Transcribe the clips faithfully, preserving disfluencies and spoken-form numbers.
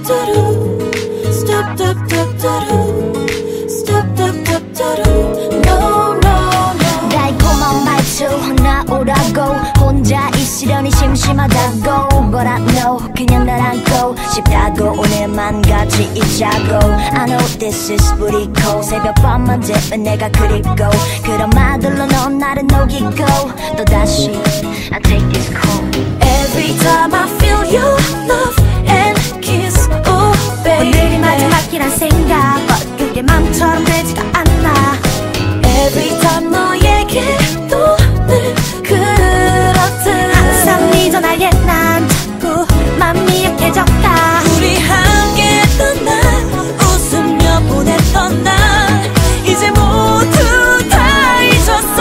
달콤한 말투 나오라고 혼자 있으려니 심심하다고 But I know 그냥 날 안고 싶다고 오늘만 같이 있자고 I know this is pretty cold 새벽밤만 되면 내가 그립고 그런 말들로 넌 나를 녹이고 또다시 I take this cold Every time I feel your love and kiss oh baby 오늘이 마지막이란 생각 그게 맘처럼 되지가 않아 Every time 너에게 또 늘 그렇듯 항상 네 전화에 난 자꾸 맘이 약해졌다 우리 함께 했던 날 웃으며 보냈던 날 이제 모두 다 잊었어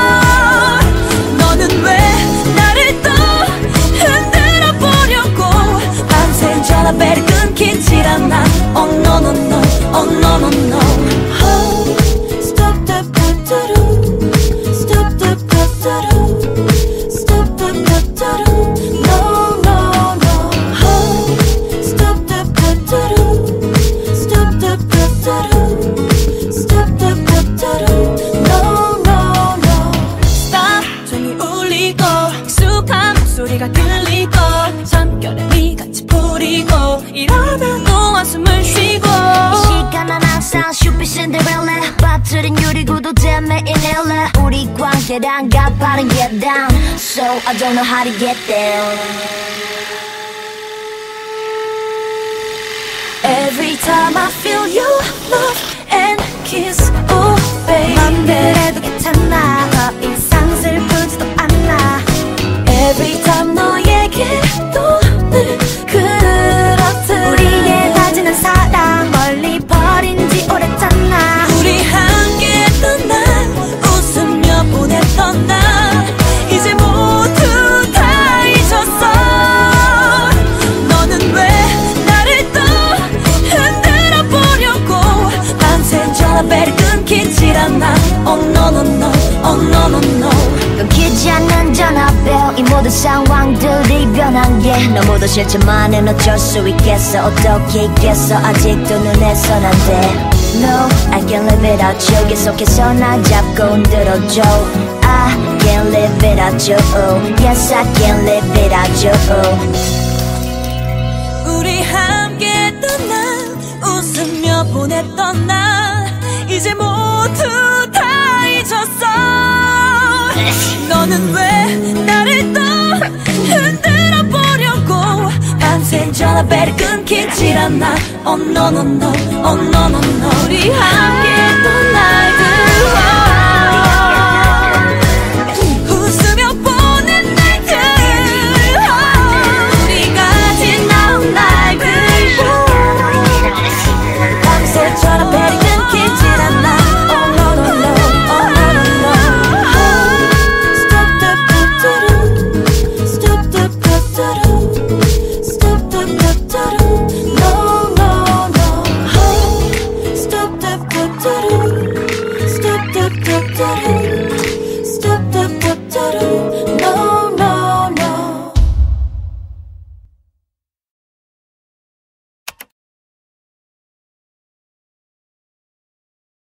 너는 왜 나를 또 흔들어 보려고 밤새 전화벨이 끊기질 않아 Oh no no no Oh no no no oh, Stop the do Stop the do Stop the do No no no oh, Stop the do Stop the do Stop the do No no no Stop 종이 울리고 익숙한 목소리가 들리고 잠결에 미같이 부리고 이러면 또 한숨을 쉬고 시간은 항상 슈피 신데렐라 빠뜨린 유리구도 때문에 인헬라 우리 관계란 가파른 get down So I don't know how to get down Every time I feel your love and kiss oh baby 맘대로도 괜찮아 더 이상 슬프지도 않아 Every time 너에게 또 늘 그렇듯 우리의 다지는 사랑 멀리 버린 지 오래잖아 우리 함께 했던 날 웃으며 보냈던 날 이제 모두 다 잊었어 너는 왜 나를 또 흔들어 보려고 밤새 전화벨이 끊기질 않아 Oh no no no Oh no no no 끊기지 않는 전화벨 이 모든 상황들이 변한 게 너무도 싫지만은 어쩔 수 있겠어 어떻게 있겠어 아직도 눈에선 안 돼 No, I can't live without you 계속해서 날 잡고 흔들어줘 I can't live without you Yes, I can't live without you 우리 함께 했던 날 웃으며 보냈던 날 이제 모두 다 잊었어 너는 왜 나를 또 흔들어 보려고 밤새 전화벨이 끊기질 않아 Oh no no no Oh no no no 우리 함께 했던 날들 웃으며 보낸 날들 우리가 지나온 날들 밤새 전화벨이 끊기질 않아 Oh no no no Oh no no no Stop the do Stop the do Stop the do